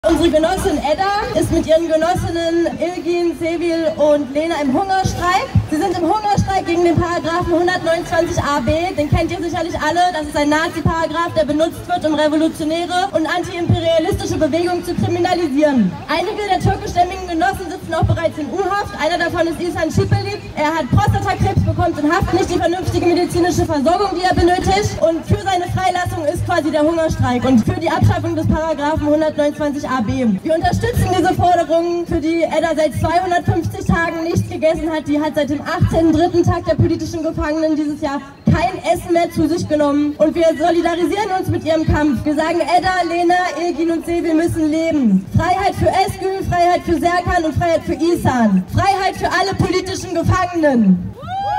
Unsere Genossin Edda ist mit ihren Genossinnen Ilgin, Sevil und Lena im Hungerstreik. Sie sind im Hungerstreik gegen den Paragraphen 129a-b. Den kennt ihr sicherlich alle. Das ist ein Nazi-Paragraph, der benutzt wird, um revolutionäre und antiimperialistische Bewegungen zu kriminalisieren. Einige der türkischstämmigen Genossen sitzen auch bereits in U-Haft. Einer davon ist Ihsan Şüpheli. Er hat Prostatakrebs, bekommt in Haft nicht die vernünftige medizinische Versorgung, die er benötigt. Und für seine Freilassung ist quasi der Hungerstreik und für die Abschaffung des Paragraphen 129a-b. Wir unterstützen diese Forderungen, für die Edda seit 250 Tagen nichts gegessen hat. Die hat seit dem 18. Tag der politischen Gefangenen dieses Jahr kein Essen mehr zu sich genommen. Und wir solidarisieren uns mit ihrem Kampf. Wir sagen, Edda, Lena, Ilgin und Sevil müssen leben. Freiheit für Özgül, Freiheit für Serkan und Freiheit für İhsan. Freiheit für alle politischen Gefangenen.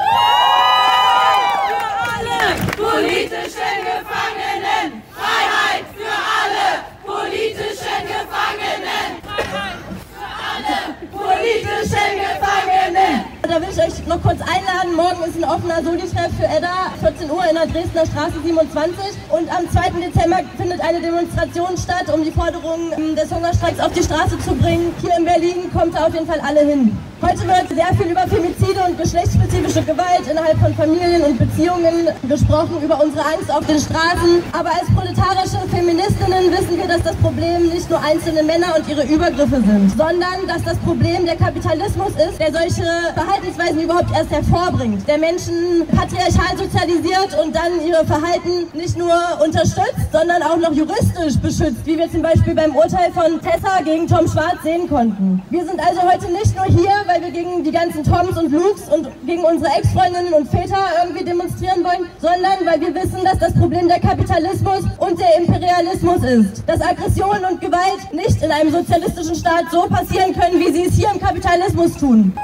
Für alle politischen Gefangenen! Freiheit für alle politischen Gefangenen! Freiheit für alle politischen Gefangenen! Da will ich euch noch kurz einladen. Morgen ist ein offener Soli-Treff für Edda, 14 Uhr in der Dresdner Straße 27. Und am 2. Dezember findet eine Demonstration statt, um die Forderungen des Hungerstreiks auf die Straße zu bringen. Hier in Berlin kommt da auf jeden Fall alle hin. Heute wird sehr viel über Femizide und geschlechtsspezifische Gewalt innerhalb von Familien und Beziehungen gesprochen, über unsere Angst auf den Straßen. Aber als proletarische Feministinnen wissen wir, dass das Problem nicht nur einzelne Männer und ihre Übergriffe sind, sondern dass das Problem der Kapitalismus ist, der solche Verhaltensweisen überhaupt erst hervorbringt, der Menschen patriarchal sozialisiert und dann ihre Verhalten nicht nur unterstützt, sondern auch noch juristisch beschützt, wie wir zum Beispiel beim Urteil von Tessa gegen Tom Schwarz sehen konnten. Wir sind also heute nicht nur hier, weil wir gegen die ganzen Toms und Lukes und gegen unsere Ex-Freundinnen und Väter irgendwie demonstrieren wollen, sondern weil wir wissen, dass das Problem der Kapitalismus und der Imperialismus ist. Dass Aggression und Gewalt nicht in einem sozialistischen Staat so passieren können, wie sie es hier im Kapitalismus tun.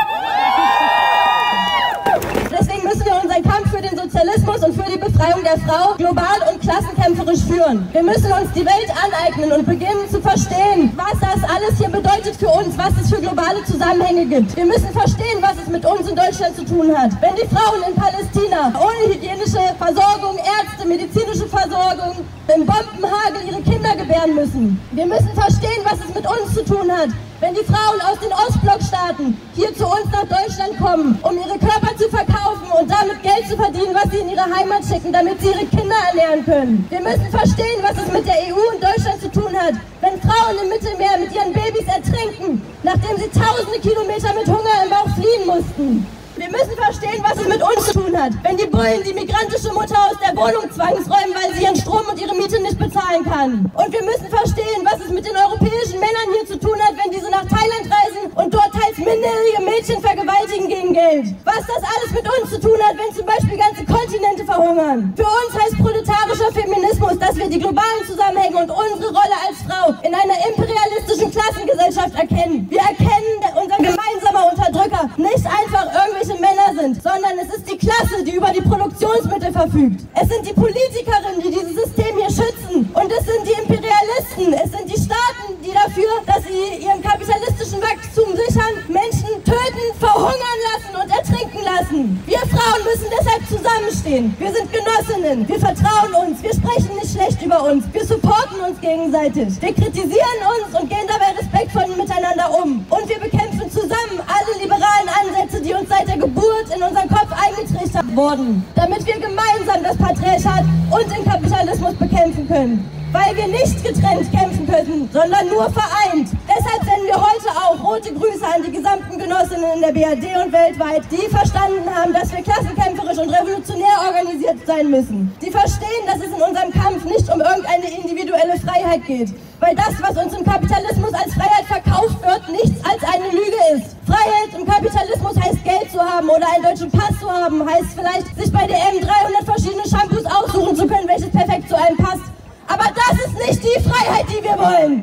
Deswegen müssen wir unseren Kampf für den Sozialismus und für die Befreiung der Frau global und klassenkämpferisch führen. Wir müssen uns die Welt aneignen und beginnen zu verstehen, was das alles hier bedeutet für uns, was es für globale Zusammenhänge gibt. Wir müssen verstehen, was es mit uns in Deutschland zu tun hat. Wenn die Frauen in Palästina ohne hygienische Versorgung, Ärzte, medizinische Versorgung, im Bombenhagel ihre Kinder gebären müssen. Wir müssen verstehen, was es mit uns zu tun hat, wenn die Frauen aus den Ostblockstaaten hier zu uns nach Deutschland kommen, um ihre Körper zu verkaufen und damit Geld zu verdienen, was sie in ihre Heimat schicken, damit sie ihre Kinder ernähren können. Wir müssen verstehen, was es mit der EU und Deutschland zu tun hat, wenn Frauen im Mittelmeer mit ihren Babys ertrinken, nachdem sie tausende Kilometer mit Hunger im Bauch fliehen mussten. Wir müssen verstehen, was es mit uns zu tun hat, wenn die Bullen die migrantische Mutter aus der Wohnung zwangsräumen, weil sie ihren Strom und ihre Miete nicht bezahlen kann. Und wir müssen verstehen, was es mit den europäischen Männern hier zu tun hat, wenn diese nach Thailand reisen und dort teils minderjährige Mädchen vergewaltigen gegen Geld. Was das alles mit uns zu tun hat, wenn zum Beispiel ganze Kontinente verhungern. Für uns heißt proletarischer Feminismus, dass wir die globalen Zusammenhänge und unsere Rolle als Frau in einer imperialistischen Klassengesellschaft erkennen. Wir erkennen, unser gemeinsamer Unterdrücker nicht einfach irgendwelche Männer sind, sondern es ist die Klasse, die über die Produktionsmittel verfügt. Es sind die Politikerinnen, die dieses System hier schützen. Und es sind die Imperialisten, es sind die Staaten, die dafür, dass sie ihren kapitalistischen Wachstum sichern, Menschen töten, verhungern lassen und ertrinken lassen. Wir Frauen müssen deshalb zusammenstehen. Wir sind Genossinnen, wir vertrauen uns, wir sprechen nicht schlecht über uns, wir supporten uns gegenseitig. Wir kritisieren uns und gehen dabei respektvoll miteinander um. Und wir bekämpfen zusammen alle liberalen Ansätze, die uns seit der Geburt in unseren Kopf eingetrichtert wurden, damit wir gemeinsam das Patriarchat und den Kapitalismus bekämpfen können. Weil wir nicht getrennt kämpfen können, sondern nur vereint. Deshalb senden wir heute auch rote Grüße an die gesamten Genossinnen in der BRD und weltweit, die verstanden haben, dass wir klassenkämpferisch und revolutionär organisiert sein müssen. Die verstehen, dass es in unserem Kampf nicht um irgendeine individuelle Freiheit geht. Weil das, was uns im Kapitalismus als Freiheit verkauft wird, nichts als eine Lüge ist. Freiheit im Kapitalismus heißt Geld zu haben oder einen deutschen Pass zu haben, heißt vielleicht sich bei DM 300 verschiedene Shampoos aussuchen zu können, welches perfekt zu einem passt. Aber das ist nicht die Freiheit, die wir wollen.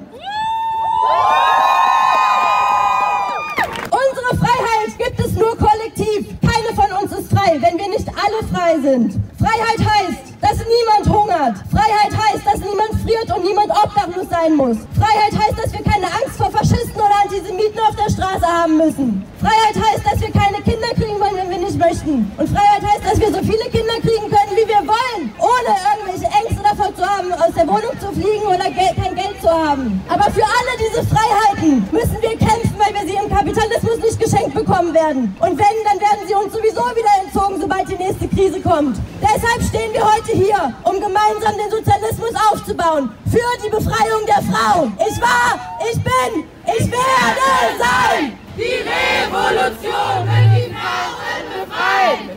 Unsere Freiheit gibt es nur kollektiv. Keine von uns ist frei, wenn wir nicht alle frei sind. Freiheit heißt, dass niemand hungert. Freiheit heißt, dass niemand friert und niemand obdachlos sein muss. Freiheit heißt, dass wir keine Angst vor Faschisten oder Antisemiten auf der Straße haben müssen. Freiheit heißt, dass wir keine Kinder kriegen wollen, wenn wir nicht möchten. Und Freiheit heißt, dass wir so viele Kinder kriegen können, wie wir wollen, ohne irgendwelche Ängste davor zu zu haben, aus der Wohnung zu fliegen oder kein Geld zu haben. Aber für alle diese Freiheiten müssen wir kämpfen, weil wir sie im Kapitalismus nicht geschenkt bekommen werden. Und wenn, dann werden sie uns sowieso wieder entzogen, sobald die nächste Krise kommt. Deshalb stehen wir heute hier, um gemeinsam den Sozialismus aufzubauen. Für die Befreiung der Frau. Ich war, ich bin, ich werde sein. Die Revolution wird die Frauen befreien.